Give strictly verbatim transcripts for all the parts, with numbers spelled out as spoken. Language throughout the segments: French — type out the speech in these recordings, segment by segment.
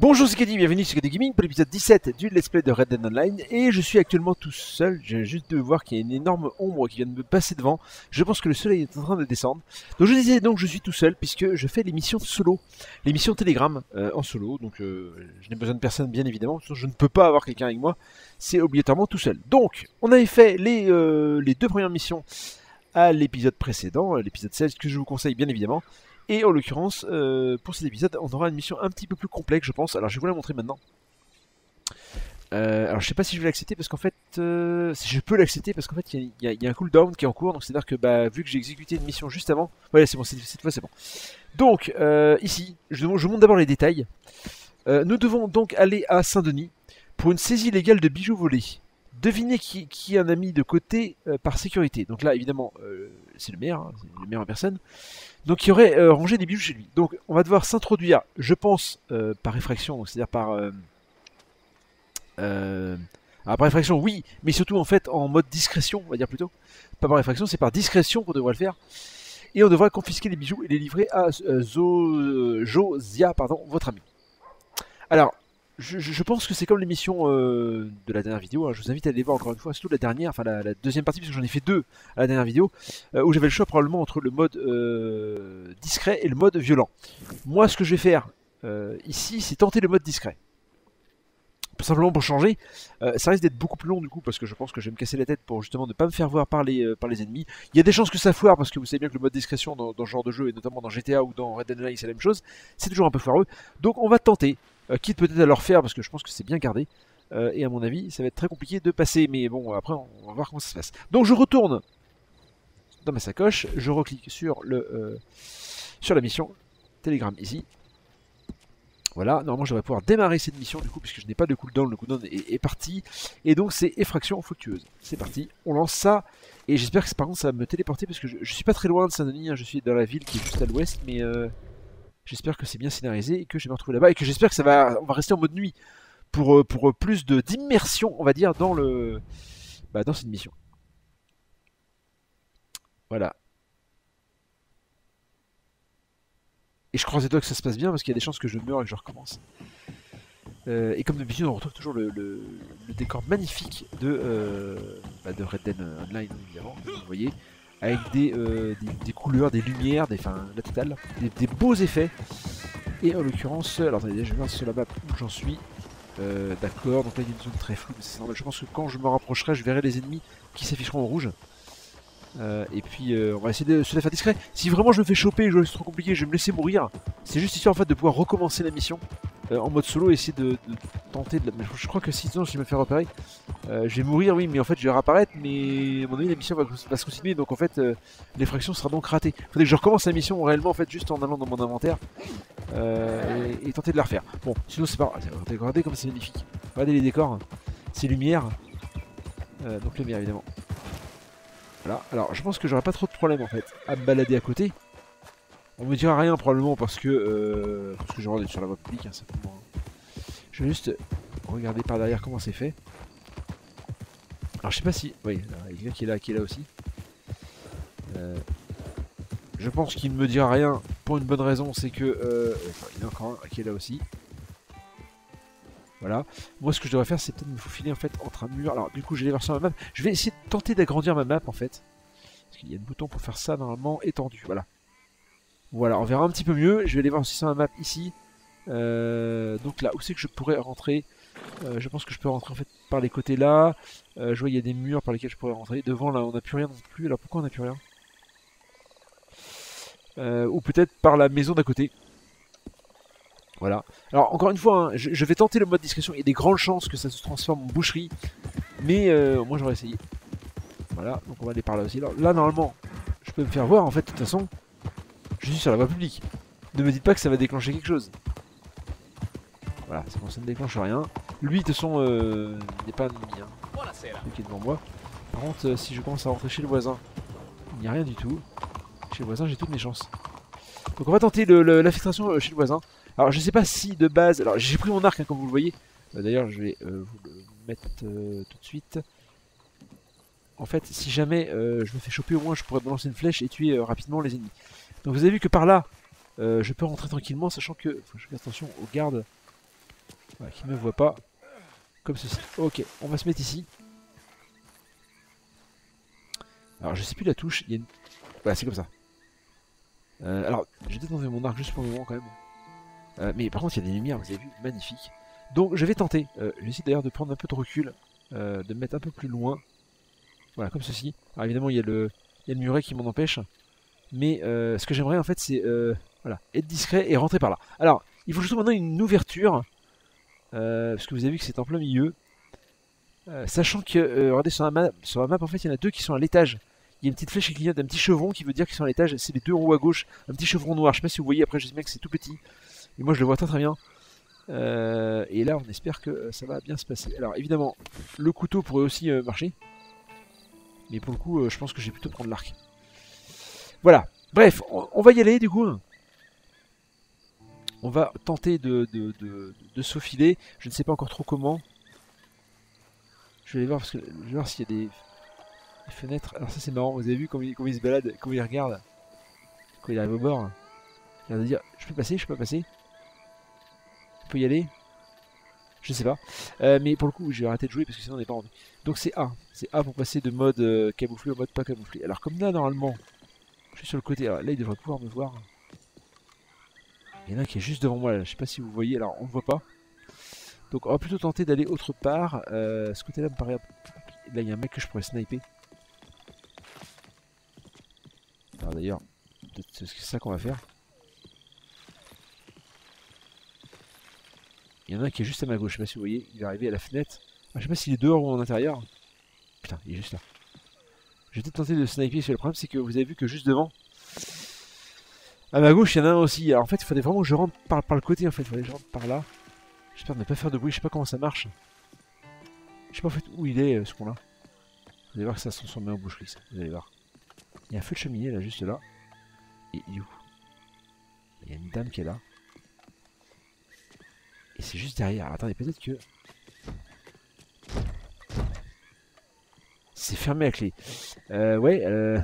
Bonjour, c'est Kadi, bienvenue sur Kadi Gaming pour l'épisode dix-sept du Let's Play de Red Dead Online. Et je suis actuellement tout seul, j'ai juste de voir qu'il y a une énorme ombre qui vient de me passer devant. Je pense que le soleil est en train de descendre. Donc je disais donc je suis tout seul puisque je fais l'émission solo, l'émission Telegram euh, en solo. Donc euh, je n'ai besoin de personne bien évidemment, je ne peux pas avoir quelqu'un avec moi, c'est obligatoirement tout seul. Donc on avait fait les, euh, les deux premières missions à l'épisode précédent, l'épisode seize que je vous conseille bien évidemment. Et en l'occurrence, euh, pour cet épisode, on aura une mission un petit peu plus complexe, je pense. Alors, je vais vous la montrer maintenant. Euh, alors, je sais pas si je vais l'accepter parce qu'en fait, euh, si je peux l'accepter parce qu'en fait, il y, y, y a un cooldown qui est en cours. Donc, c'est-à-dire que, bah, vu que j'ai exécuté une mission juste avant, voilà, c'est bon, cette fois, c'est bon. Donc, euh, ici, je, je montre d'abord les détails. Euh, nous devons donc aller à Saint-Denis pour une saisie légale de bijoux volés. Devinez qui, qui en a mis de côté euh, par sécurité. Donc là, évidemment, euh, c'est le maire, hein, c'est le maire en personne. Donc il aurait euh, rangé des bijoux chez lui. Donc on va devoir s'introduire, je pense, euh, par effraction, c'est-à-dire par... Euh, euh, alors par effraction, oui, mais surtout en fait en mode discrétion, on va dire plutôt. Pas par effraction, c'est par discrétion qu'on devrait le faire. Et on devra confisquer les bijoux et les livrer à euh, Zo, euh, Josiah, pardon, votre ami. Alors, je, je pense que c'est comme l'émission euh, de la dernière vidéo, hein. Je vous invite à aller voir encore une fois, surtout la dernière, enfin la, la deuxième partie, parce que j'en ai fait deux à la dernière vidéo, euh, où j'avais le choix probablement entre le mode euh, discret et le mode violent. Moi, ce que je vais faire euh, ici, c'est tenter le mode discret. Tout simplement pour changer, euh, ça risque d'être beaucoup plus long du coup, parce que je pense que je vais me casser la tête pour justement ne pas me faire voir par les, euh, par les ennemis. Il y a des chances que ça foire, parce que vous savez bien que le mode discrétion dans, dans ce genre de jeu, et notamment dans G T A ou dans Red Dead Online, c'est la même chose, c'est toujours un peu foireux. Donc on va tenter. Euh, quitte peut-être à le refaire parce que je pense que c'est bien gardé. Euh, et à mon avis, ça va être très compliqué de passer. Mais bon, après, on, on va voir comment ça se passe. Donc je retourne dans ma sacoche. Je reclique sur, le, euh, sur la mission Telegram ici. Voilà, normalement je devrais pouvoir démarrer cette mission du coup, puisque je n'ai pas de cooldown. Le cooldown est, est parti. Et donc c'est effraction fructueuse. C'est parti, on lance ça. Et j'espère que par contre ça va me téléporter parce que je, je suis pas très loin de Saint-Denis. Hein, je suis dans la ville qui est juste à l'ouest. Mais... Euh, j'espère que c'est bien scénarisé et que je vais me retrouver là-bas et que j'espère que ça va, on va rester en mode nuit pour, pour plus de d'immersion, on va dire, dans le, bah, dans cette mission. Voilà. Et je croise les doigts que ça se passe bien parce qu'il y a des chances que je meure et que je recommence. Euh, et comme d'habitude, on retrouve toujours le, le, le décor magnifique de, euh, bah, de Red Dead Online, évidemment, vous voyez, avec des, euh, des, des couleurs, des lumières, des, enfin, la totale, des, des beaux effets. Et en l'occurrence, alors attendez, je vais voir sur la map où j'en suis. Euh, D'accord, donc là il y a une zone très floue, mais c'est normal. Je pense que quand je me rapprocherai, je verrai les ennemis qui s'afficheront en rouge. Euh, et puis euh, on va essayer de se la faire discret. Si vraiment je me fais choper et que c'est trop compliqué, je vais me laisser mourir. C'est juste histoire en fait de pouvoir recommencer la mission euh, en mode solo et essayer de, de tenter de la... Mais je crois que sinon je me fais repérer, euh, je vais mourir, oui, mais en fait je vais réapparaître, mais à mon avis la mission va, va se continuer, donc en fait euh, l'effraction sera donc ratée. Il faudrait que je recommence la mission réellement en fait juste en allant dans mon inventaire euh, et, et tenter de la refaire. Bon, sinon c'est pas... Regardez, regardez comme c'est magnifique. Regardez les décors, ces lumières, euh, donc lumière évidemment. Voilà, alors je pense que j'aurai pas trop de problème en fait à me balader à côté. On me dira rien probablement parce que euh, parce que je rentre sur la voie publique, hein, simplement. Je vais juste regarder par derrière comment c'est fait. Alors je sais pas si... Oui, il y a quelqu'un qui est là, qui est là aussi. Euh, je pense qu'il ne me dira rien pour une bonne raison, c'est que... Euh, enfin, il y en a encore un qui est là aussi. Voilà. Moi ce que je devrais faire c'est peut-être me faufiler en fait entre un mur. Alors du coup j'ai les versions sur ma map. Je vais essayer de tenter d'agrandir ma map en fait. Parce qu'il y a le bouton pour faire ça normalement étendu. Voilà. Voilà, on verra un petit peu mieux. Je vais aller voir aussi sur ma map ici. Euh, donc là, où c'est que je pourrais rentrer? euh, Je pense que je peux rentrer en fait par les côtés là. Euh, je vois il y a des murs par lesquels je pourrais rentrer. Devant là on n'a plus rien non plus. Alors pourquoi on n'a plus rien? euh, Ou peut-être par la maison d'à côté. Voilà. Alors encore une fois, hein, je, je vais tenter le mode discrétion. Il y a des grandes chances que ça se transforme en boucherie. Mais euh, moi j'aurais essayé. Voilà, donc on va aller par là aussi. Alors, là normalement, je peux me faire voir en fait de toute façon. Je suis sur la voie publique. Ne me dites pas que ça va déclencher quelque chose. Voilà, c'est bon, ça ne déclenche rien. Lui, de toute façon, euh, il n'est pas un ennemi. Hein. Lui qui est devant moi. Par contre, euh, si je commence à rentrer chez le voisin, il n'y a rien du tout. Chez le voisin, j'ai toutes mes chances. Donc on va tenter l'infiltration euh, chez le voisin. Alors je sais pas si de base... Alors j'ai pris mon arc, hein, comme vous le voyez. Euh, D'ailleurs, je vais euh, vous le mettre euh, tout de suite. En fait, si jamais euh, je me fais choper, au moins je pourrais balancer une flèche et tuer euh, rapidement les ennemis. Donc vous avez vu que par là, euh, je peux rentrer tranquillement, sachant que faut que je fasse attention aux gardes Voilà, qu'il ne me voit pas. Comme ceci. Ok, on va se mettre ici. Alors je sais plus la touche, il y a une... Voilà, c'est comme ça. Euh, alors, je vais peut-être enlever mon arc juste pour le moment quand même. Euh, mais par contre, il y a des lumières, vous avez vu, magnifiques. Donc je vais tenter. Euh, je vais essayer d'ailleurs de prendre un peu de recul, euh, de me mettre un peu plus loin. Voilà, comme ceci. Alors évidemment, il y a le, il y a le muret qui m'en empêche. Mais euh, ce que j'aimerais en fait, c'est euh, voilà, être discret et rentrer par là. Alors, il faut juste maintenant une ouverture. Euh, parce que vous avez vu que c'est en plein milieu. Euh, sachant que, euh, regardez sur la, map, sur la map, en fait, il y en a deux qui sont à l'étage. Il y a une petite flèche qui clignote, un petit chevron qui veut dire qu'ils sont à l'étage. C'est les deux en haut à gauche, un petit chevron noir. Je sais pas si vous voyez, après, je sais bien que c'est tout petit. Et moi, je le vois très très bien. Euh, et là, on espère que euh, ça va bien se passer. Alors, évidemment, le couteau pourrait aussi euh, marcher. Mais pour le coup, euh, je pense que je vais plutôt prendre l'arc. Voilà. Bref, on, on va y aller, du coup. On va tenter de, de, de, de se faufiler. Je ne sais pas encore trop comment. Je vais aller voir parce que je vais voir s'il y a des, des fenêtres. Alors ça c'est marrant, vous avez vu comment il, comment il se balade, comment il regarde quand il arrive au bord. Il va dire je peux passer, je peux passer. On peut y aller. Je sais pas. Euh, mais pour le coup je vais arrêter de jouer parce que sinon on n'est pas rendu. Donc c'est A. C'est A pour passer de mode euh, camouflé au mode pas camouflé. Alors comme là normalement je suis sur le côté, alors là il devrait pouvoir me voir. Il y en a un qui est juste devant moi là, je sais pas si vous voyez, alors on ne voit pas. Donc on va plutôt tenter d'aller autre part. Euh, ce côté là me paraît un peu compliqué. Là il y a un mec que je pourrais sniper. Alors d'ailleurs, peut-être c'est ça qu'on va faire. Il y en a un qui est juste à ma gauche, je sais pas si vous voyez, il va arriver à la fenêtre. Ah, je sais pas s'il est dehors ou en intérieur. Putain, il est juste là. Je vais peut-être tenter de sniper, parce que le problème c'est que vous avez vu que juste devant, à ma gauche il y en a un aussi. Alors en fait il faudrait vraiment que je rentre par, par le côté en fait, il faudrait que je rentre par là. J'espère ne pas faire de bruit, je sais pas comment ça marche. Je sais pas en fait où il est euh, ce con là. Vous allez voir que ça se transforme en boucherie ça, vous allez voir. Il y a un feu de cheminée là, juste là. Et il est où? Il y a une dame qui est là. Et c'est juste derrière. Alors, attendez, peut-être que... C'est fermé à clé. Euh, ouais, euh...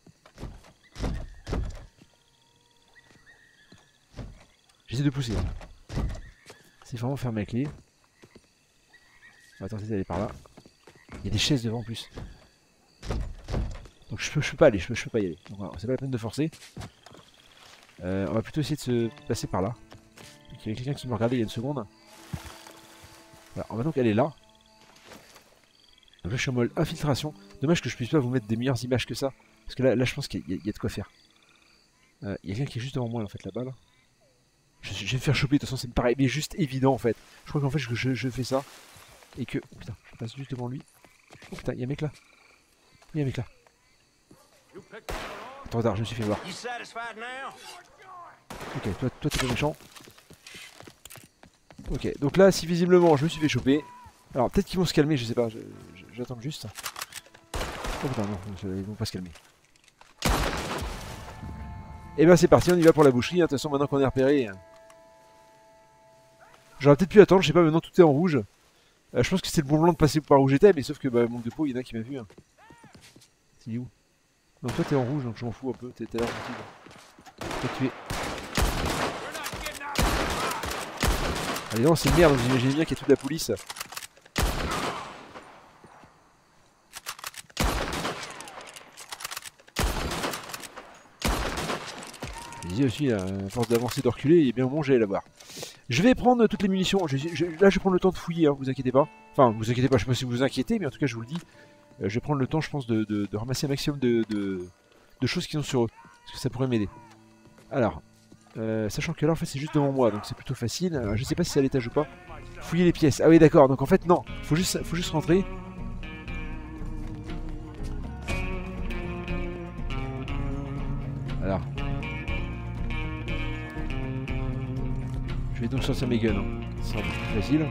J'essaie de pousser. Hein. C'est vraiment fermé à clé. On va tenter d'aller par là. Il y a des chaises devant en plus. Donc je peux, je peux pas aller, je peux, je peux pas y aller. Donc voilà, c'est pas la peine de forcer. Euh, on va plutôt essayer de se passer par là. Donc, il y avait quelqu'un qui me regardait il y a une seconde. Voilà, on va donc aller là. Donc là je suis en mode infiltration. Dommage que je puisse pas vous mettre des meilleures images que ça. Parce que là, là je pense qu'il y, y a de quoi faire. Euh, il y a quelqu'un qui est juste devant moi en fait là-bas là. Je, je vais me faire choper, de toute façon c'est pareil, mais juste évident en fait. Je crois qu'en fait je, je, je fais ça. Et que... Oh putain, je passe juste devant lui. Oh putain, il y a un mec là. Il y a un mec là. Trop tard, je me suis fait voir. Ok, toi, toi t'es pas méchant. Ok, donc là, si visiblement je me suis fait choper. Alors peut-être qu'ils vont se calmer, je sais pas, j'attends juste. Oh putain, non, ils vont pas se calmer. Et ben c'est parti, on y va pour la boucherie. De toute façon, maintenant qu'on est repéré. J'aurais peut-être pu attendre, je sais pas, maintenant tout est en rouge. Euh, je pense que c'était le bon plan de passer par où j'étais, mais sauf que bah, manque de peau, il y en a qui m'a vu. Hein. C'est où? Donc toi t'es en rouge, donc je m'en fous un peu, t'es là tranquille. Toi tu es... Allez non, c'est une merde, vous imaginez bien qu'il y a toute la police. Je disais aussi, à force d'avancer, de reculer, il est bien au moment j'allais la voir. Je vais prendre toutes les munitions, je, je, là je vais prendre le temps de fouiller, hein, vous inquiétez pas. Enfin, vous inquiétez pas, je sais pas si vous vous inquiétez, mais en tout cas je vous le dis. Euh, je vais prendre le temps, je pense, de, de, de ramasser un maximum de, de, de choses qui sont sur eux. Parce que ça pourrait m'aider. Alors, euh, sachant que là en fait c'est juste devant moi, donc c'est plutôt facile. Alors, je sais pas si c'est à l'étage ou pas. Fouiller les pièces. Ah oui d'accord, donc en fait non, faut juste, faut juste rentrer. Alors. Je vais donc sortir mes guns, hein. C'est un peu plus facile.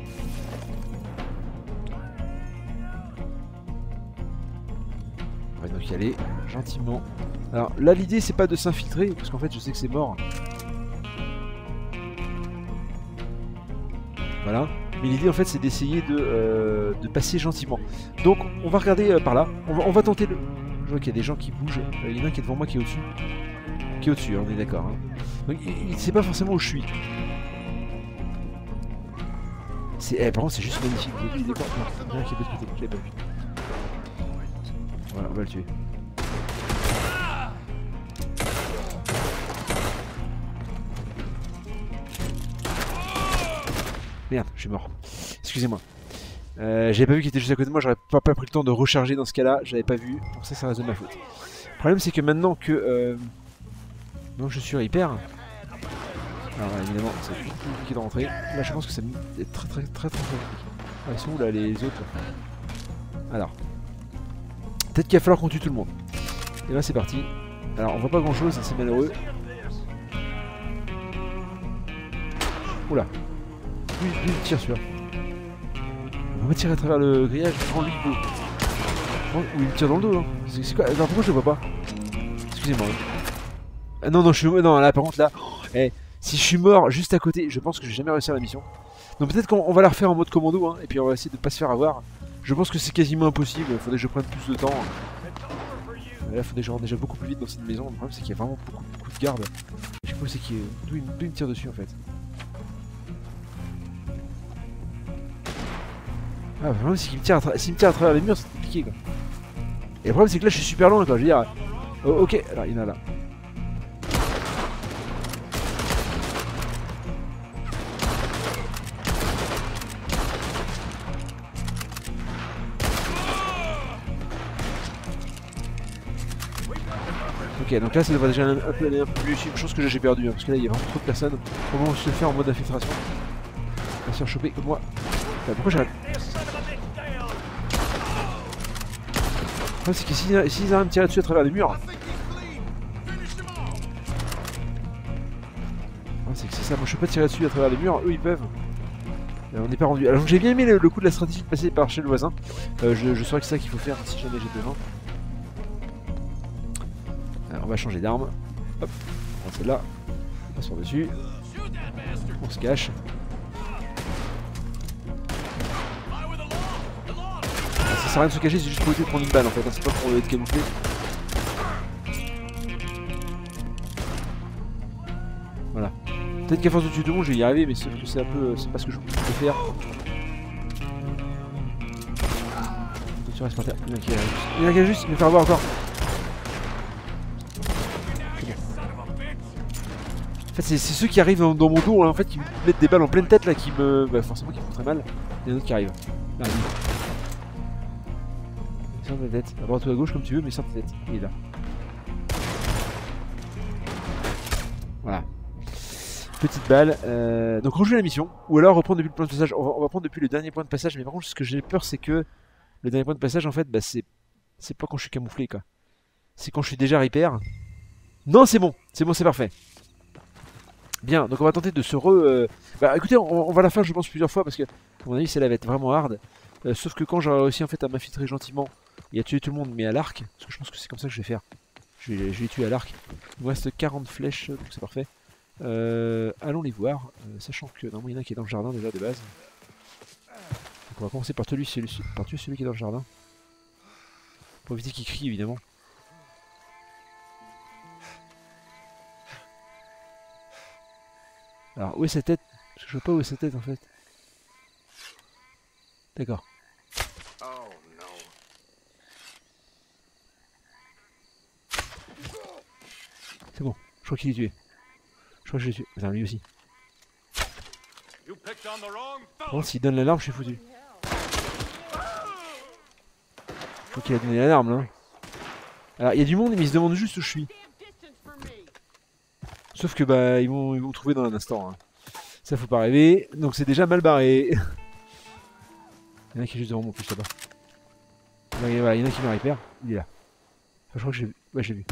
On va donc y aller gentiment. Alors là l'idée c'est pas de s'infiltrer, parce qu'en fait je sais que c'est mort. Voilà. Mais l'idée en fait c'est d'essayer de, euh, de passer gentiment. Donc on va regarder euh, par là. On va, on va tenter le... Je vois qu'il y a des gens qui bougent. Euh, il y en a un qui est devant moi qui est au-dessus. Qui est au-dessus, on est d'accord. Hein. Donc il ne sait pas forcément où je suis. C'est, eh, par contre, c'est juste magnifique. Vous avez vu les décors? Non, il y en a un qui est de l'autre côté, je l'avais pas vu. Voilà, on va le tuer. Merde, je suis mort. Excusez-moi. Euh, j'avais pas vu qu'il était juste à côté de moi, j'aurais pas, pas pris le temps de recharger dans ce cas-là, j'avais pas vu, pour ça ça reste de ma faute. Le problème c'est que maintenant que euh, donc je suis hyper, alors évidemment c'est plus compliqué de rentrer, là je pense que ça est très très très très très compliqué. Ah, ils sont où là les autres là? Alors, peut-être qu'il va falloir qu'on tue tout le monde. Et là c'est parti. Alors on voit pas grand chose, c'est malheureux. Oula, lui, lui il tire celui-là. On va tirer à travers le grillage, prends lui beau. Ou il me tire dans le dos, hein. C'est quoi? Non, pourquoi je le vois pas? Excusez-moi. Ah non, non, je suis. Non, là par contre, là. Oh, eh, si je suis mort juste à côté, je pense que j'ai jamais réussi à la mission. Donc peut-être qu'on va la refaire en mode commando, hein, et puis on va essayer de pas se faire avoir. Je pense que c'est quasiment impossible, il faudrait que je prenne plus de temps. Mais là, il faudrait que je rentre déjà beaucoup plus vite dans cette maison. Le problème, c'est qu'il y a vraiment beaucoup, beaucoup de gardes. Je sais pas où c'est qu'il d'où il me tire dessus en fait. Ah, le problème c'est qu'il me tire à, tra... me tire à travers les murs, c'est compliqué quoi. Et le problème c'est que là je suis super loin quoi, je veux dire. Oh, ok, alors il y en a là. Ok, donc là ça devrait déjà un peu aller un peu mieux. Une chose que j'ai perdu, hein, parce que là il y a vraiment trop de personnes. Comment on se fait en mode infiltration? On va se faire choper comme moi. Enfin, pourquoi j'arrête? Le problème c'est que s'ils si, si arrivent à me tirer dessus à travers les murs. C'est que c'est ça, moi je peux pas tirer dessus à travers les murs, eux ils peuvent. Et on n'est pas rendu. Alors j'ai bien aimé le, le coup de la stratégie de passer par chez le voisin. Euh, je, je saurais que c'est ça qu'il faut faire si jamais j'ai besoin. Alors on va changer d'arme. Hop, on prend celle-là. On passe par dessus. On se cache. Ça sert à rien de se cacher, c'est juste pour éviter de prendre une balle en fait, hein. C'est pas pour être camouflé. Voilà. Peut-être qu'à force de tuer tout le monde, je vais y arriver, mais c'est un peu. C'est pas ce que je peux faire. Tu restes par terre. Il y en a qui juste. Il y en a qui juste, il me fait avoir encore. En fait, c'est ceux qui arrivent dans, dans mon dos, hein, en fait, qui me mettent des balles en pleine tête là, qui me. Bah, forcément, qui me font très mal. Il y en a d'autres qui arrivent. Là, sors de la tête, à droite ou à gauche comme tu veux, mais sors de ta tête. Il est là. Voilà. Petite balle. Euh... Donc rejouer la mission, ou alors reprendre depuis le point de passage. On va, on va prendre depuis le dernier point de passage, mais par contre, ce que j'ai peur, c'est que le dernier point de passage, en fait, bah, c'est c'est pas quand je suis camouflé, quoi. C'est quand je suis déjà repair. Non, c'est bon, c'est bon, c'est parfait. Bien, donc on va tenter de se re... Euh... Bah écoutez, on, on va la faire, je pense, plusieurs fois, parce que, à mon avis, celle-là va être vraiment hard. Euh, sauf que quand j'aurai réussi en fait à m'infiltrer gentiment et à tuer tout le monde, mais à l'arc, parce que je pense que c'est comme ça que je vais faire. Je vais, je vais les tuer à l'arc. Il me reste quarante flèches, donc c'est parfait. Euh, allons les voir, euh, sachant que normalement il y en a qui est dans le jardin déjà de base. Donc on va commencer par, celui, celui, par tuer celui qui est dans le jardin. Pour éviter qu'il crie évidemment. Alors où est sa tête? Parce que je vois pas où est sa tête en fait. D'accord. C'est bon, je crois qu'il est tué. Je crois que je l'ai tué. Attends, lui aussi. Bon, s'il donne l'alarme, je suis foutu. Je crois qu'il a donné l'alarme là. Alors, il y a du monde, mais ils se demandent juste où je suis. Sauf que bah, ils vont, ils vont trouver dans un instant. Hein. Ça faut pas rêver. Donc c'est déjà mal barré. Il y en a qui est juste devant moi, plus là-bas. Voilà, il y en a qui me repère. Il est là. Enfin, je crois que j'ai vu. Ouais, j'ai vu.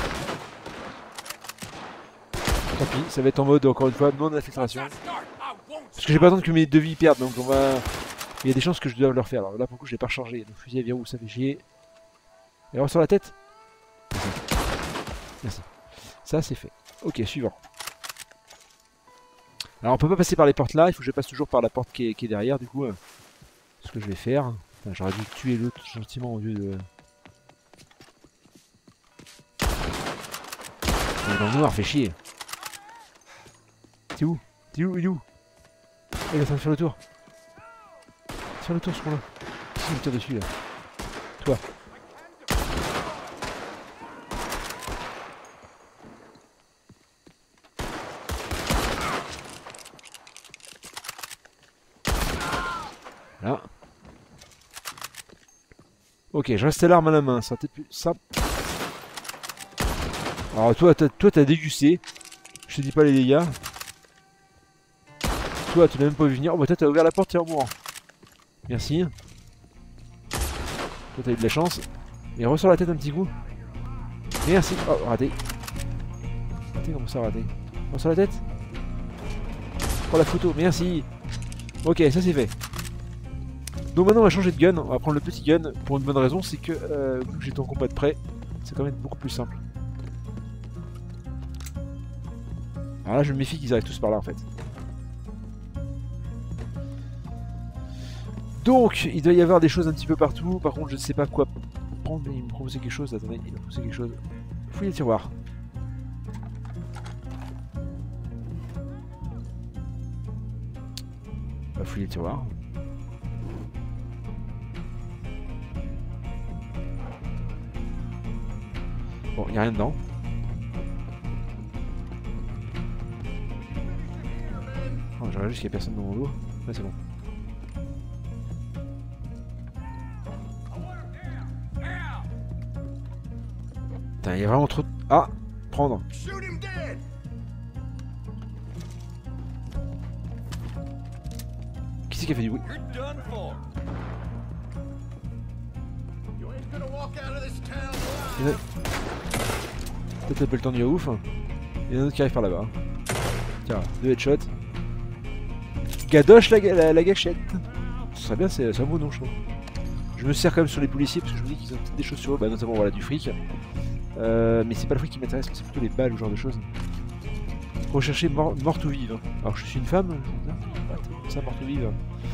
Tant pis, ça va être en mode, encore une fois, non infiltration. Parce que j'ai pas besoin que mes deux vies perdent, donc on va... Il y a des chances que je dois leur faire. Alors là, pour le coup, je l'ai pas rechargé. Donc fusil à verrou, ça fait chier. Et alors sur la tête. Merci. Ça, c'est fait. Ok, suivant. Alors on peut pas passer par les portes là, il faut que je passe toujours par la porte qui est, qui est derrière, du coup. Euh, ce que je vais faire. Enfin, j'aurais dû tuer l'autre gentiment au lieu de... Il est dans le noir, fait chier. T'es où? T'es où? Il est où? Il est en train de faire le tour. Faire le tour sur là. Qui me tire dessus là? Toi. Là. Ok, je restais l'arme à la main, ça peut-être plus simple. Alors toi, t'as toi, t'as dégusté. Je te dis pas les dégâts. Toi, tu l'as même pas vu venir. Oh bah toi, t'as ouvert la porte, t'es en mourant. Merci. Toi, t'as eu de la chance. Et ressort la tête un petit coup. Merci. Oh, raté. Raté, comment ça, raté? Ressort la tête. Prends la photo, merci. Ok, ça c'est fait. Donc maintenant on va changer de gun, on va prendre le petit gun pour une bonne raison, c'est que euh, vu que j'ai ton combat de près, c'est quand même beaucoup plus simple. Alors là je me méfie qu'ils arrivent tous par là en fait. Donc il doit y avoir des choses un petit peu partout, par contre je ne sais pas quoi prendre, mais il me proposait quelque chose, attendez, il m'a proposé quelque chose. Fouillez le tiroir. On va fouiller le tiroir. Bon, il n'y a rien dedans. Oh, je regarde juste qu'il n'y a personne dans mon dos. Là, c'est bon. Putain, il y a vraiment trop de... Ah, prendre. Qui c'est qui a fait du bruit? Peut-être un peu le temps du ouf. Il y en a un autre qui arrive par là-bas. Tiens, deux headshots. Gadoche la, la, la gâchette. Ce serait bien, c'est un beau nom, je trouve. Je me sers quand même sur les policiers parce que je me dis qu'ils ont peut-être des choses sur eux, bah, notamment voilà, du fric. Euh, mais c'est pas le fric qui m'intéresse, c'est plutôt les balles ou ce genre de choses. Rechercher mort, morte ou vive. Alors je suis une femme, ça morte ou vive.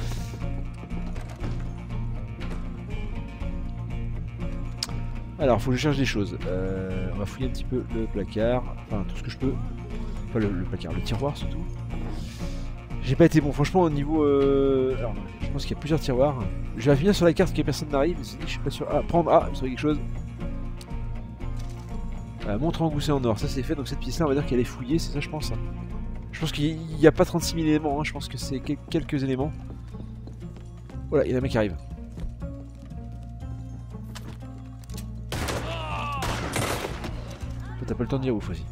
Alors, faut que je cherche des choses. Euh, on va fouiller un petit peu le placard, enfin tout ce que je peux. Enfin le, le placard, le tiroir surtout. J'ai pas été bon, franchement au niveau... Euh... Alors, je pense qu'il y a plusieurs tiroirs. Je vais finir sur la carte que personne n'arrive, mais je suis pas sûr... Ah, prendre... Ah, je quelque chose. Euh, montre engoussée en or, ça c'est fait, donc cette pièce là on va dire qu'elle est fouillée, c'est ça je pense. Je pense qu'il n'y a pas trente-six mille éléments, hein. Je pense que c'est quel quelques éléments. Voilà, il y a un mec qui arrive. T'as pas le temps de dire ouf aussi.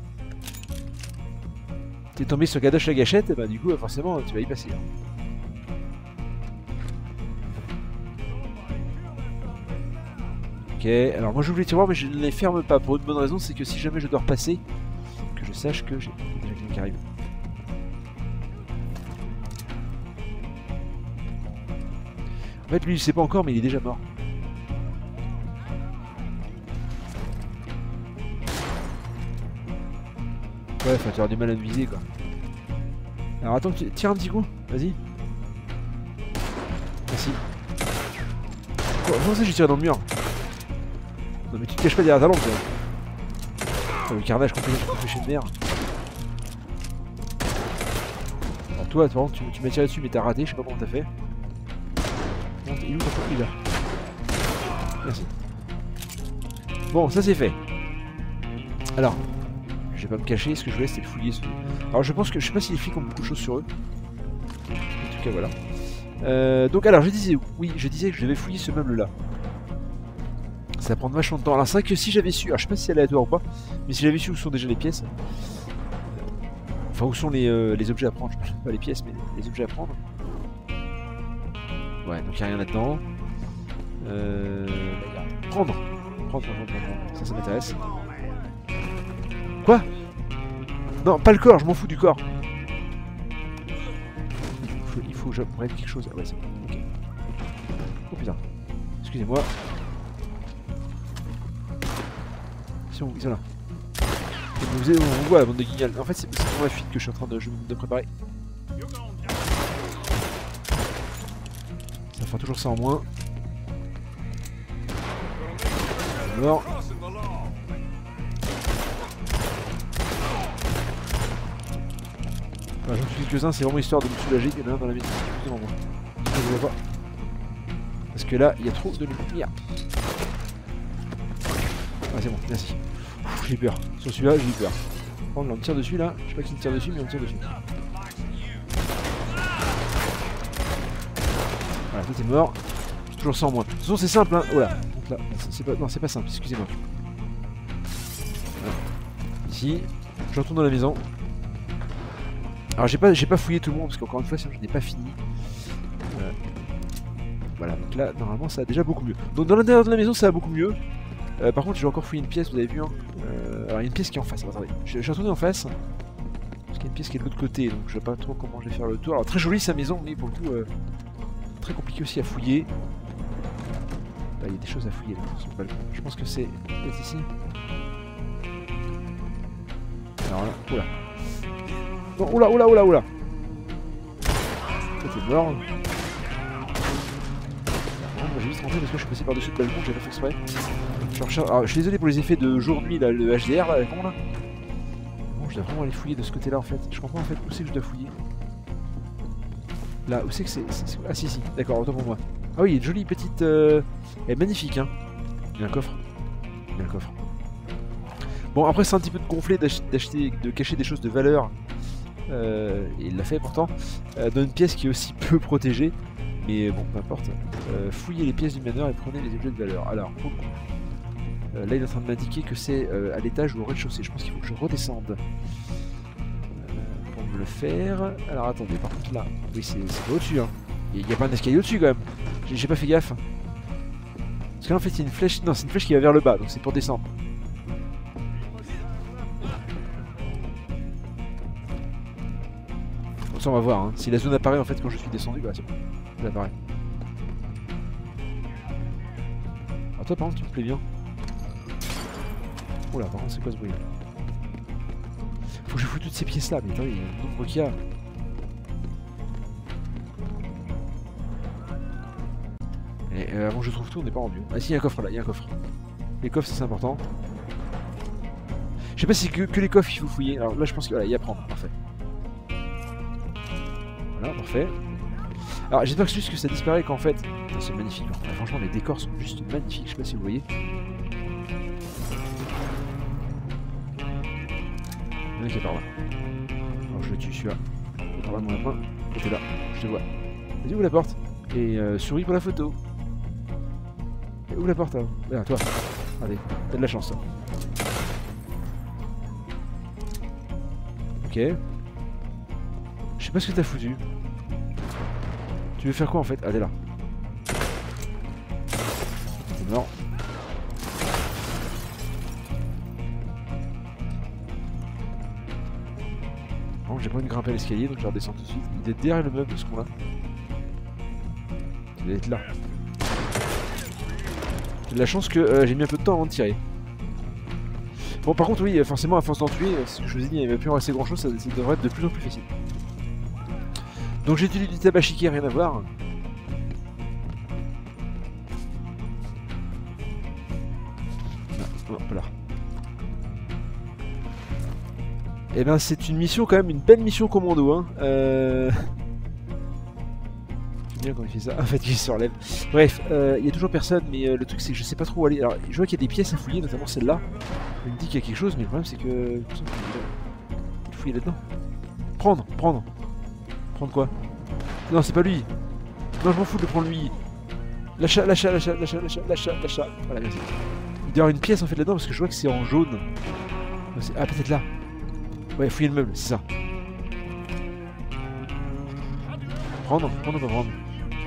T'es tombé sur Gadoche la gâchette, et bah du coup forcément tu vas y passer. Hein. Ok, alors moi j'ouvre les tiroirs mais je ne les ferme pas pour une bonne raison, c'est que si jamais je dois repasser, que je sache que j'ai déjà quelqu'un qui arrive. En fait lui il sait pas encore mais il est déjà mort. Ouais, enfin, tu auras du mal à me viser quoi. Alors attends, tire un petit coup, vas-y. Merci. Comment ça j'ai tiré dans le mur? Non mais tu te caches pas derrière ta lampe toi. Oh, le carnage qu'on fait chez de merde. Alors toi, toi tu, tu m'as tiré dessus mais t'as raté, je sais pas comment t'as fait. Bon, il est où ton truc là? Merci. Bon, ça c'est fait. Alors. Je vais pas me cacher, ce que je voulais c'était le fouiller. Alors je pense que je sais pas si les flics ont beaucoup de choses sur eux. En tout cas voilà. Euh, donc alors je disais, oui je disais que je devais fouiller ce meuble là. Ça va prendre vachement de temps. Alors c'est vrai que si j'avais su, alors je sais pas si c'est aléatoire ou pas, mais si j'avais su où sont déjà les pièces. Enfin où sont les, euh, les objets à prendre, je sais pas les pièces mais les objets à prendre. Ouais donc il n'y a rien là-dedans. Euh, prendre. Prendre, prendre, prendre, prendre. Ça ça m'intéresse. Quoi? Non, pas le corps, je m'en fous du corps. Il faut, il faut que j'apprenne quelque chose. Ah ouais, c'est bon, ok. Oh putain. Excusez-moi. Si on... C'est là. Vous, on voit la bande de guignols. En fait, c'est pour la fuite que je suis en train de, je, de préparer. Ça fera toujours ça en moins. Mort. Enfin, j'en tue quelques-uns, c'est vraiment histoire de me soulager. Il y en a un dans la maison, devant moi. Je le vois pas. Parce que là, il y a trop de lumière. Ah, c'est bon, merci. J'ai peur. Sur celui-là, j'ai eu peur. Par contre, là, on me tire dessus là. Je sais pas qui me tire dessus, mais on me tire dessus. Voilà, toi t'es mort. Toujours cent en moins. De toute façon, c'est simple, hein. Oh là. Donc là, c'est pas... Non, c'est pas simple, excusez-moi. Voilà. Ici, je retourne dans la maison. Alors, j'ai pas, j'ai pas fouillé tout le monde parce qu'encore une fois, je n'ai pas fini. Euh... Voilà, donc là, normalement, ça a déjà beaucoup mieux. Donc, dans l'intérieur de la maison, ça va beaucoup mieux. Euh, par contre, j'ai encore fouillé une pièce, vous avez vu. Hein. Euh... Alors, il y a une pièce qui est en face. Alors, attendez, je vais retourner en face. Parce qu'il y a une pièce qui est de l'autre côté, donc je sais pas trop comment je vais faire le tour. Alors, très jolie sa maison, mais pour le coup, euh... très compliqué aussi à fouiller. Là, il y a des choses à fouiller là, sur le balcon. Je pense que c'est peut-être ici. Alors là, oula. Non, oula, oula, oula, oula. Ça, t'es mort. Bon, moi, j'ai juste rentré parce que je suis passé par-dessus le balcon, j'ai pas fait exprès. Je, recharge... Alors, je suis désolé pour les effets de jour-nuit, là, le H D R, là, avec là. Bon, je dois vraiment aller fouiller de ce côté-là, en fait. Je comprends, en fait, où c'est que je dois fouiller. Là, où c'est que c'est... Ah, si, si, d'accord, autant pour moi. Ah oui, une jolie petite... Euh... Elle est magnifique, hein. Il y a un coffre. Il y a un coffre. Bon, après, c'est un petit peu de gonfler, d'acheter, de cacher des choses de valeur. Euh, et il l'a fait pourtant. Euh, dans une pièce qui est aussi peu protégée. Mais bon, peu importe. Euh, fouillez les pièces du manoir et prenez les objets de valeur. Alors, pour le coup, euh, là, il est en train de m'indiquer que c'est euh, à l'étage ou au rez-de-chaussée. Je pense qu'il faut que je redescende euh, pour me le faire. Alors, attendez, par contre, là, oui, c'est au-dessus. Hein. Il n'y a pas un escalier au-dessus quand même. J'ai pas fait gaffe. Parce que là, en fait, il y a une flèche. Non, c'est une flèche qui va vers le bas, donc c'est pour descendre. Bon, ça, on va voir. Hein. Si la zone apparaît en fait quand je suis descendu, bah c'est bon. Elle apparaît. Alors, toi, par contre, tu me plais bien. Oh là, par contre, c'est quoi ce bruit là? Faut que je fous toutes ces pièces là, mais attendez, il y a le nombre qu'il y a. Et euh, avant que je trouve tout, on n'est pas rendu. Ah si, il y a un coffre là, il y a un coffre. Les coffres, c'est important. Je sais pas si c'est que, que les coffres il faut fouiller. Alors là, je pense qu'il voilà, y a à prendre. Parfait. Voilà, parfait. Alors j'espère juste que ça disparaît qu'en fait... C'est magnifique. Hein. Franchement, les décors sont juste magnifiques. Je sais pas si vous voyez. Il y en a qui est par là. Alors je le tue, celui-là. Par là, mon lapin. T'es là, je te vois. Vas-y, ouvre la porte. Et euh, souris pour la photo. Et ouvre la porte, hein. Là, toi. Allez, t'as de la chance, ça. Ok. Je sais pas ce que t'as foutu. Tu veux faire quoi en fait? Ah, t'es là. T'es mort. Bon, j'ai pas envie de grimper à l'escalier donc je redescends tout de suite. Il est derrière le meuble ce qu'on a. Il doit être là. J'ai de la chance que euh, j'ai mis un peu de temps avant de tirer. Bon, par contre, oui, forcément, à force d'en tuer, ce que je vous ai dit, il ne va plus en rester grand chose, ça, ça devrait être de plus en plus facile. Donc, j'ai utilisé du tabac chiquet, rien à voir. Non, hop là. Eh ben, c'est une mission, quand même, une belle mission commando, hein. Euh... Bien quand il fait ça, en fait il se relève. Bref, il euh, y a toujours personne, mais euh, le truc c'est que je sais pas trop où aller. Alors je vois qu'il y a des pièces à fouiller, notamment celle-là. Il me dit qu'il y a quelque chose, mais le problème c'est que... Il faut fouiller là-dedans. Prendre, prendre. Prendre quoi? Non, c'est pas lui. Non, je m'en fous de le prendre lui. L'achat, l'achat, l'achat, l'achat, l'achat, l'achat, l'achat. Voilà, merci. Il doit y avoir une pièce en fait là-dedans parce que je vois que c'est en jaune. Ah, peut-être là. Ouais, fouiller le meuble, c'est ça. Prendre, prendre, pas prendre.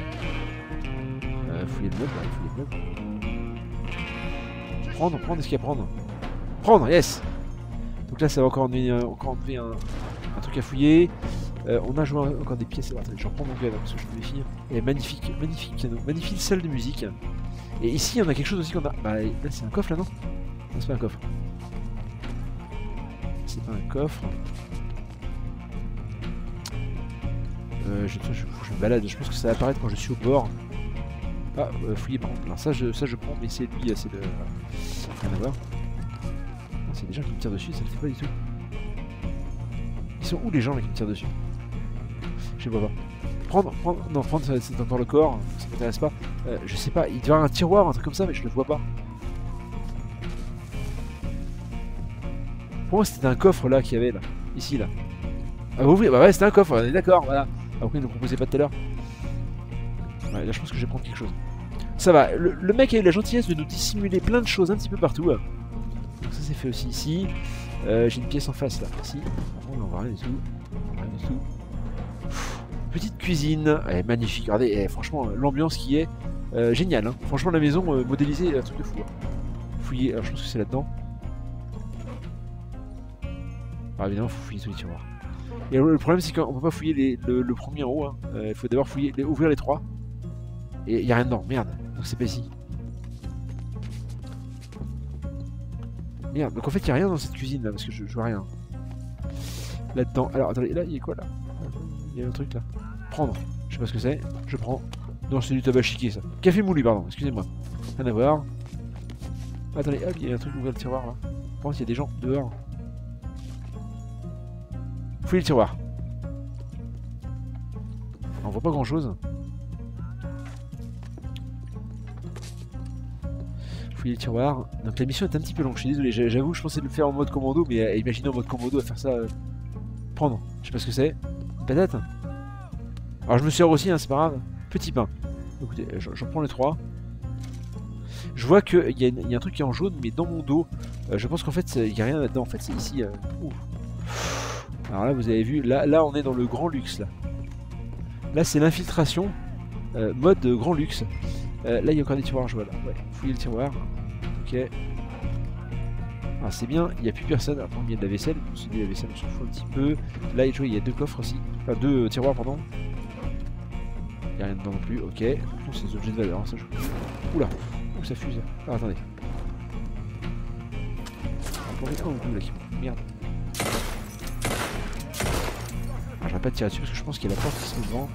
Euh, fouiller le meuble, ouais, fouiller le meuble. Prendre, prendre, est-ce qu'il y a prendre? Prendre, yes! Donc là, ça va encore enlever, euh, encore enlever un, un truc à fouiller. Euh, on a joué encore des pièces. Alors, attendez, je reprends mon gun parce que je me méfie. Et magnifique, magnifique piano, magnifique salle de musique. Et ici, on a quelque chose aussi qu'on a. Bah, là, c'est un coffre là, non? Non, c'est pas un coffre. C'est pas un coffre. Euh, je, je, je me balade, je pense que ça va apparaître quand je suis au bord. Ah, euh, fouiller par contre. Alors ça je, ça, je prends, mais c'est lui, c'est le... Rien à voir. C'est des gens qui me tirent dessus, ça le fait pas du tout. Ils sont où les gens là qui me tirent dessus? Je sais pas. Prendre, prendre, non, prendre c'est encore le corps, ça m'intéresse pas. Euh, je sais pas, il doit y avoir un tiroir, un truc comme ça, mais je le vois pas. Pour moi, c'était un coffre là qu'il y avait là. Ici là. Ah, bah ouvrir, bah ouais, c'était un coffre, on est d'accord, voilà. Après, il ne proposait pas tout à l'heure. Ouais, là, je pense que je vais prendre quelque chose. Ça va, le, le mec a eu la gentillesse de nous dissimuler plein de choses un petit peu partout. Donc, ça, c'est fait aussi ici. Euh, J'ai une pièce en face là. Ici. On va voir rien du tout. Rien du tout. Pff, petite cuisine. Elle est magnifique. Regardez, eh, franchement, l'ambiance qui est euh, géniale. Hein. Franchement, la maison euh, modélisée, un truc de fou. Hein. Fouiller, alors je pense que c'est là-dedans. Alors évidemment, il faut fouiller tous les tiroirs. Et le problème, c'est qu'on peut pas fouiller les, le, le premier en haut. Hein. Euh, il faut d'abord fouiller, les, ouvrir les trois. Et il n'y a rien dedans. Merde. Donc c'est pas ici. Merde. Donc en fait, il n'y a rien dans cette cuisine là. Parce que je, je vois rien. Là-dedans. Alors attendez, là, il y a quoi là? Il y a un truc là. Prendre. Je sais pas ce que c'est. Je prends. Non, c'est du tabac chiqué ça. Café moulu, pardon. Excusez-moi. Rien à voir. Attendez, hop, il y a un truc ouvert le tiroir là. Je pense qu'il y a des gens dehors. Fouillez le tiroir. On voit pas grand chose. Fouiller le tiroir. Donc la mission est un petit peu longue, je suis désolé, j'avoue, je pensais le faire en mode commando, mais euh, imaginez en mode commando à faire ça. Euh, prendre, je sais pas ce que c'est. Une patate. Alors je me sers aussi, hein, c'est pas grave. Petit pain. Écoutez, j'en prends les trois. Je vois qu'il y, y a un truc qui est en jaune, mais dans mon dos, euh, je pense qu'en fait, il n'y a rien là-dedans. En fait, c'est ici. Euh, Alors là, vous avez vu, là, là, on est dans le grand luxe. Là, là c'est l'infiltration, euh, mode grand luxe. Euh, là, il y a encore des tiroirs, je vois là. Ouais, fouiller le tiroir. Ok. Alors c'est bien, il n'y a plus personne. Après, il y a de la vaisselle. Je me suis dit, la vaisselle, on s'en fout un petit peu. Là, il y a deux coffres aussi. Enfin, deux euh, tiroirs, pardon. Il n'y a rien dedans non plus. Ok. Oh, c'est des objets de valeur. Hein, ça, je... Oula. Ouh, ça fuse. Ah, attendez. Encore un ou deux là qui vont. Merde. Ah, j'aurais pas de tirer dessus parce que je pense qu'il y a la porte qui se met devant.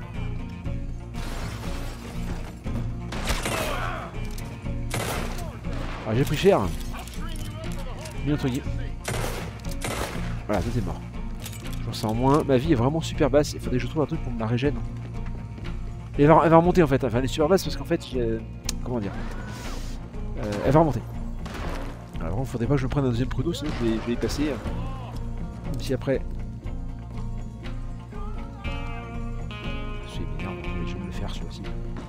Ah, j'ai pris cher. Mis entre guillemets. Voilà, tout est mort. J'en sais en moins. Ma vie est vraiment super basse. Il faudrait que je trouve un truc pour me la régène. Et elle va, elle va remonter en fait. Enfin, elle est super basse parce qu'en fait, j'ai... Comment dire euh, Elle va remonter. Alors, il faudrait pas que je me prenne un deuxième pruneau, sinon je vais, je vais y passer. Même si après. C'est énorme, je vais me le faire celui-ci.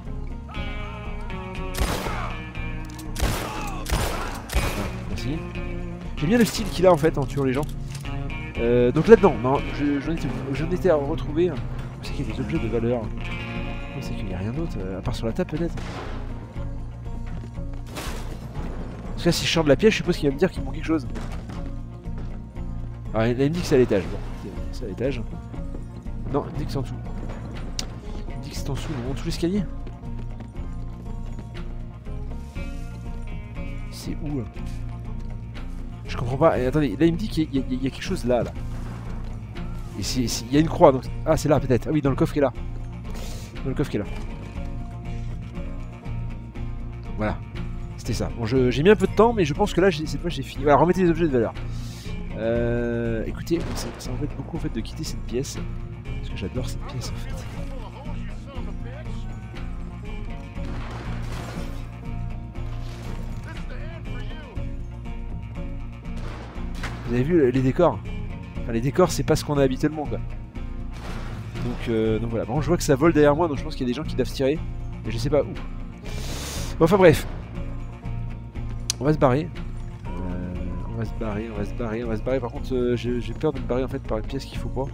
Merci. J'aime bien le style qu'il a en fait en tuant les gens. Euh, donc là-dedans, non, j'en étais, j'en étais à retrouver. C'est qu'il y a des objets de valeur. C'est qu'il n'y a rien d'autre, à part sur la table peut-être. Parce que là, si je sors de la pièce, je suppose qu'il va me dire qu'il manque quelque chose. Alors, là, il me dit que c'est à l'étage. Bon, c'est à l'étage. Non, il me dit que c'est en dessous. Il me dit que c'est en dessous, on monte tout l'escalier. C'est où là? Je comprends pas. Et attendez, là, il me dit qu'il y, y, y a quelque chose là, là. Et il y a une croix. Donc... Ah, c'est là peut-être. Ah oui, dans le coffre qui est là. Dans le coffre qui est là. Voilà. C'était ça. Bon, j'ai mis un peu de temps, mais je pense que là, cette fois, j'ai fini. Voilà, remettez les objets de valeur. Euh, écoutez, ça, ça m'embête beaucoup en fait de quitter cette pièce. Parce que j'adore cette pièce en fait. Vous avez vu les décors? Enfin, les décors, c'est pas ce qu'on a habituellement quoi. Donc, euh, donc voilà. Bon, je vois que ça vole derrière moi, donc je pense qu'il y a des gens qui doivent tirer. Mais je sais pas où. Bon, enfin bref. On va se barrer. Euh, on va se barrer, on va se barrer, on va se barrer. Par contre, euh, j'ai peur de me barrer en fait par une pièce qu'il faut pas.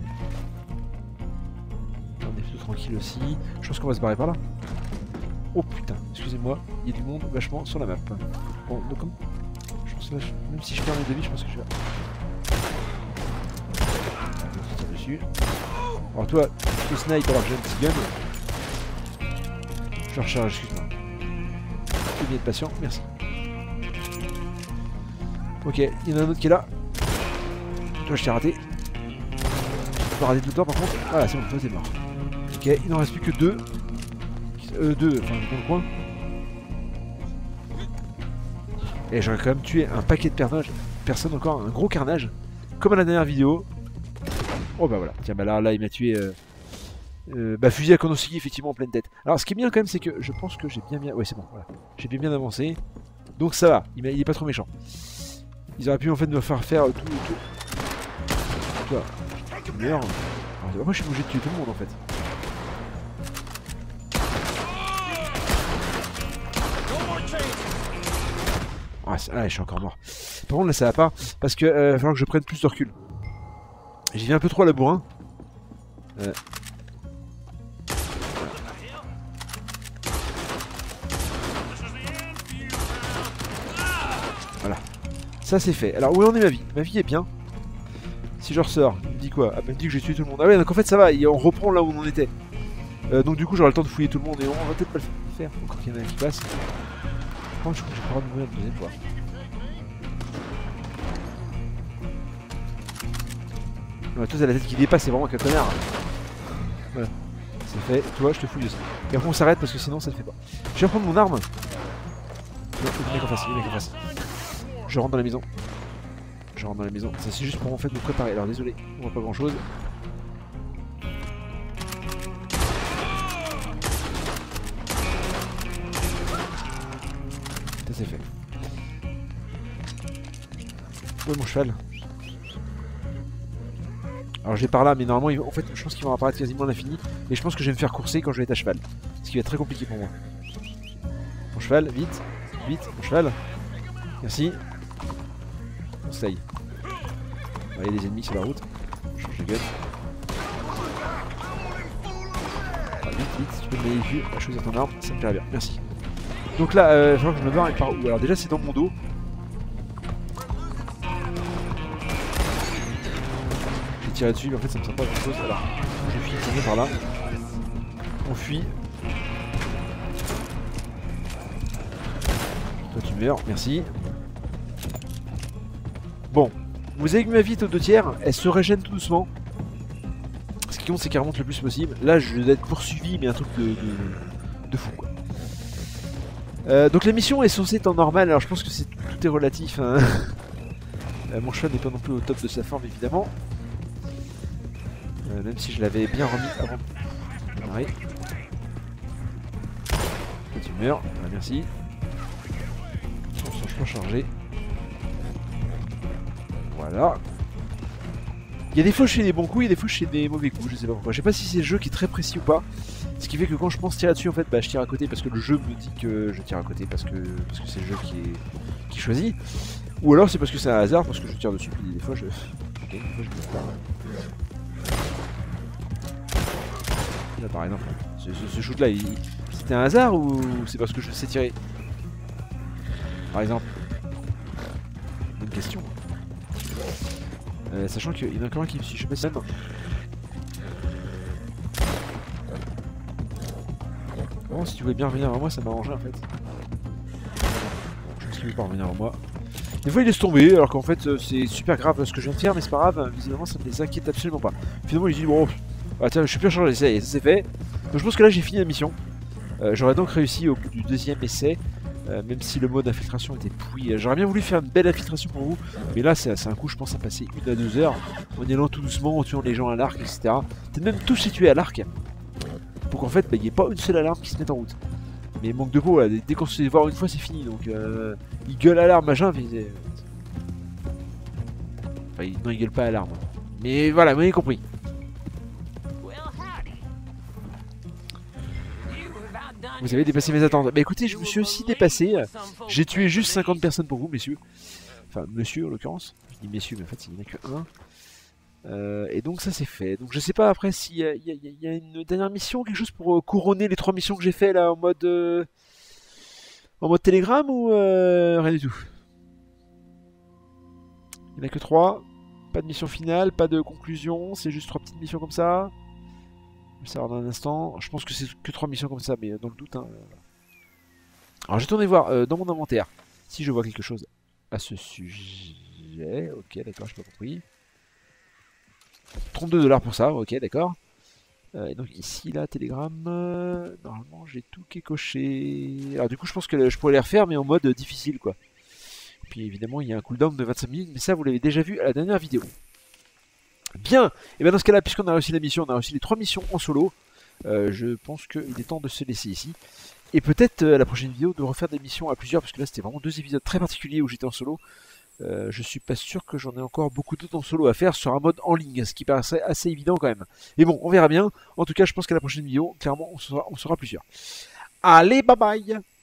On est plutôt tranquille aussi. Je pense qu'on va se barrer par là. Oh putain, excusez-moi, il y a du monde vachement sur la map. Bon, donc comme... Je pense que là, je... même si je perds mes devis, je pense que je vais... Je tire dessus. Alors toi, tu te snipe alors que j'ai un petit gun. Je recharge, excuse-moi. Tu bien être patient, merci. Ok, il y en a un autre qui est là. Toi, je t'ai raté. Je peux pas rater tout le temps par contre. Voilà, c'est bon, toi t'es mort. Ok, il n'en reste plus que deux. Euh, deux, enfin, dans le coin. Et j'aurais quand même tué un paquet de personnages. Personne encore, un gros carnage. Comme à la dernière vidéo. Oh bah voilà, tiens, bah là, là il m'a tué. Euh... Euh, bah fusil à Konosiki effectivement en pleine tête. Alors ce qui est bien quand même c'est que je pense que j'ai bien bien... Ouais c'est bon, voilà. J'ai bien bien avancé. Donc ça va, il, il est pas trop méchant. Ils auraient pu en fait me faire faire tout... tout... Toi, tu meurs. Alors, moi je suis obligé de tuer tout le monde en fait. Ah, ah je suis encore mort. Par contre là ça va pas, parce que euh, va falloir que je prenne plus de recul. J'y vais un peu trop à la bourrin. Euh... Voilà. Ça c'est fait. Alors où en est ma vie? Ma vie est bien. Si je ressors, il me dit quoi? Ah bah il me dit que j'ai tué tout le monde. Ah ouais donc en fait ça va, on reprend là où on en était. Euh, donc du coup j'aurai le temps de fouiller tout le monde et on va peut-être pas le faire. Encore qu'il y en a un qui passe. Par contre je crois que j'ai pas le droit de mourir une deuxième fois. Ouais, toi t'as la tête qui dépasse, c'est vraiment qu'un connard. Voilà. C'est fait, toi je te fouille aussi. Et après on s'arrête parce que sinon ça le fait pas. Je vais reprendre mon arme. Il y a le mec en face, il y a le mec en face. Je rentre dans la maison. Je rentre dans la maison. Ça c'est juste pour en fait me préparer. Alors désolé, on voit pas grand chose. Ça c'est fait. Où est mon cheval? Alors j'ai par là, mais normalement, en fait, je pense qu'ils vont apparaître quasiment à l'infini. Et je pense que je vais me faire courser quand je vais être à cheval. Ce qui va être très compliqué pour moi. Mon cheval, vite, vite, mon cheval. Merci. On se taille. Il y a des ennemis sur la route. Je change de gun. Ah, vite, vite, si tu peux me donner les vues à choisir ton arme, ça me plairait bien. Merci. Donc là, euh, il va falloir que je me barre par où? Alors déjà, c'est dans mon dos. Tirer dessus, mais en fait ça me sert pas à grand chose. Alors, je fuis, on est par là. On fuit. Toi tu meurs, merci. Bon, vous avez vu ma vie aux deux tiers, elle se régène tout doucement. Ce qui compte c'est qu'elle remonte le plus possible. Là je vais être poursuivi, mais un truc de, de, de fou quoi. Euh, donc la mission est censée être en normal, alors je pense que c'est tout est relatif. Hein. euh, mon cheval n'est pas non plus au top de sa forme évidemment. Euh, même si je l'avais bien remis avant de démarrer. Toi tu meurs, ah, merci. On se change pas chargé. Voilà. Il y a des fois je fais des bons coups, il y a des fois je fais des mauvais coups, je sais pas pourquoi. Je sais pas si c'est le jeu qui est très précis ou pas. Ce qui fait que quand je pense tirer dessus en fait bah je tire à côté parce que le jeu me dit que je tire à côté parce que parce que c'est le jeu qui est qui choisit. Ou alors c'est parce que c'est un hasard parce que je tire dessus puis des fois je. Ok, des fois je me pas. Là par exemple, ce, ce, ce shoot là, il... c'était un hasard ou c'est parce que je sais tirer? Par exemple. Bonne question. Euh, sachant qu'il y en a encore un qui me suit, je sais pas si même. Bon, si tu voulais bien revenir vers moi, ça m'arrangerait en fait. Bon, je pense qu'il veut pas revenir vers moi. Des fois il laisse tomber, alors qu'en fait euh, c'est super grave ce que je viens de faire, mais c'est pas grave, visiblement ça ne les inquiète absolument pas. Finalement il dit bon, ah, tiens, je suis plus chargé, ça y est, ça c'est fait. Donc je pense que là j'ai fini la mission. Euh, J'aurais donc réussi au bout du deuxième essai, euh, même si le mode infiltration était pourri. J'aurais bien voulu faire une belle infiltration pour vous, mais là c'est un coup je pense à passer une à deux heures en y allant tout doucement, en tuant les gens à l'arc, et cetera. Peut-être même tous situés à l'arc, pour qu'en fait il bah, n'y ait pas une seule alarme qui se mette en route. Mais manque de peau, là, dès qu'on se fait voir une fois c'est fini, donc euh, il gueule alarme machin, mais... Enfin, il... non il gueule pas alarme. Mais voilà, vous avez compris. Vous avez dépassé mes attentes. Bah écoutez, je me suis aussi dépassé. J'ai tué juste cinquante personnes pour vous, messieurs. Enfin, monsieur en l'occurrence. Je dis messieurs, mais en fait, il n'y en a que un. Euh, et donc ça c'est fait. Donc je sais pas après s'il y, y, y, y a une dernière mission, quelque chose pour euh, couronner les trois missions que j'ai fait là en mode euh, en mode télégramme ou euh, rien du tout. Il n'y en a que trois. Pas de mission finale, pas de conclusion. C'est juste trois petites missions comme ça. Je vais savoir dans un instant. Je pense que c'est que trois missions comme ça, mais dans le doute. Hein. Alors je vais tourner voir euh, dans mon inventaire si je vois quelque chose à ce sujet. Ok, d'accord, je n'ai pas compris. trente-deux dollars pour ça, ok, d'accord. Euh, et donc ici, là, Telegram, euh, normalement j'ai tout qui est coché. Alors du coup, je pense que je pourrais les refaire, mais en mode difficile, quoi. Et puis évidemment, il y a un cooldown de vingt-cinq minutes, mais ça, vous l'avez déjà vu à la dernière vidéo. Bien. Et bien dans ce cas-là, puisqu'on a réussi la mission, on a réussi les trois missions en solo. Euh, je pense qu'il est temps de se laisser ici. Et peut-être euh, à la prochaine vidéo de refaire des missions à plusieurs, parce que là c'était vraiment deux épisodes très particuliers où j'étais en solo. Euh, je suis pas sûr que j'en ai encore beaucoup d'autres en solo à faire sur un mode en ligne, ce qui paraissait assez évident quand même. Mais bon, on verra bien. En tout cas, je pense qu'à la prochaine vidéo, clairement, on sera, on sera plusieurs. Allez, bye bye!